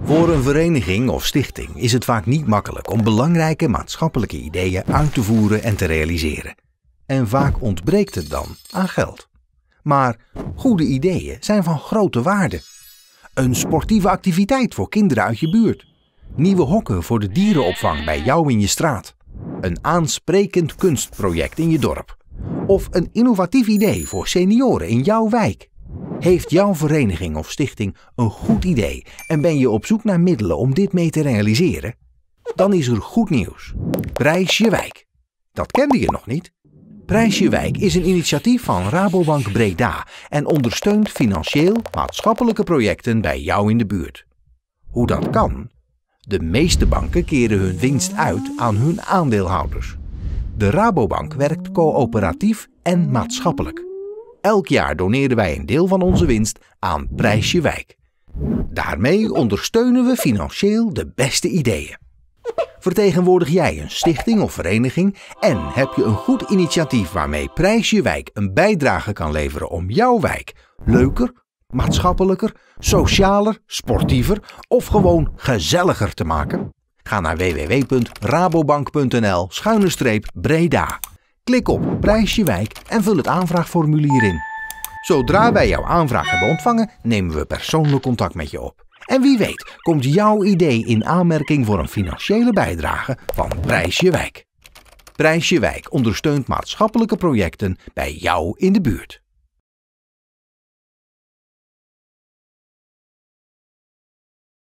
Voor een vereniging of stichting is het vaak niet makkelijk om belangrijke maatschappelijke ideeën uit te voeren en te realiseren. En vaak ontbreekt het dan aan geld. Maar goede ideeën zijn van grote waarde. Een sportieve activiteit voor kinderen uit je buurt. Nieuwe hokken voor de dierenopvang bij jou in je straat. Een aansprekend kunstproject in je dorp. Of een innovatief idee voor senioren in jouw wijk. Heeft jouw vereniging of stichting een goed idee en ben je op zoek naar middelen om dit mee te realiseren? Dan is er goed nieuws. Prijs je wijk. Dat kende je nog niet? Prijs je wijk is een initiatief van Rabobank Breda en ondersteunt financieel maatschappelijke projecten bij jou in de buurt. Hoe dat kan? De meeste banken keren hun winst uit aan hun aandeelhouders. De Rabobank werkt coöperatief en maatschappelijk. Elk jaar doneren wij een deel van onze winst aan Prijs je wijk. Daarmee ondersteunen we financieel de beste ideeën. Vertegenwoordig jij een stichting of vereniging en heb je een goed initiatief waarmee Prijs je wijk een bijdrage kan leveren om jouw wijk leuker, maatschappelijker, socialer, sportiever of gewoon gezelliger te maken? Ga naar www.rabobank.nl/Breda. Klik op Prijs je wijk en vul het aanvraagformulier in. Zodra wij jouw aanvraag hebben ontvangen, nemen we persoonlijk contact met je op. En wie weet komt jouw idee in aanmerking voor een financiële bijdrage van Prijs je wijk. Prijs je wijk ondersteunt maatschappelijke projecten bij jou in de buurt.